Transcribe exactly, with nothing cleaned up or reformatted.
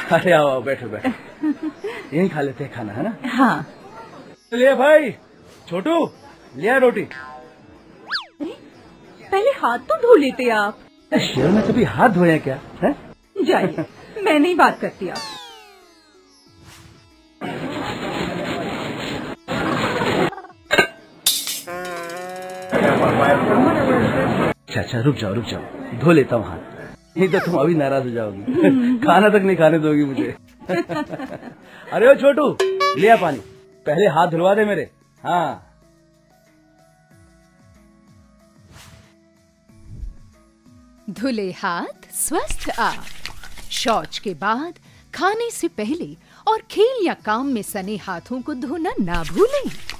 अरे आओ आओ बैठो बैठो, यहीं खा लेते हैं खाना, है ना? हाँ। ले भाई छोटू, लिया रोटी। अरे पहले हाथ तो धो लेते आप। शहर में कभी हाथ धोए क्या है? जाइए, मैं नहीं बात करती आप। अच्छा अच्छा रुक जाओ रुक जाओ, धो लेता हूँ हाथ, नहीं तो तुम अभी नाराज हो जाओगी। खाना तक नहीं खाने दोगी मुझे। अरे ओ छोटू, लिया पानी, पहले हाथ धुलवा दे मेरे। हाँ धुले हाथ स्वस्थ आप। शौच के बाद, खाने से पहले और खेल या काम में सने हाथों को धोना ना भूलें।